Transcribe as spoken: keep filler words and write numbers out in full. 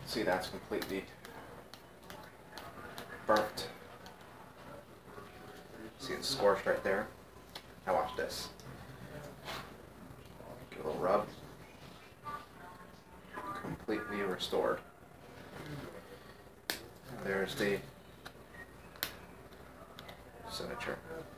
See, that's completely burnt. See, it's scorched right there. Now watch this. Give it a little rub. Completely restored. And there's the signature.